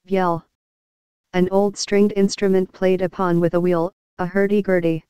Vielle. An old stringed instrument played upon with a wheel, a hurdy-gurdy.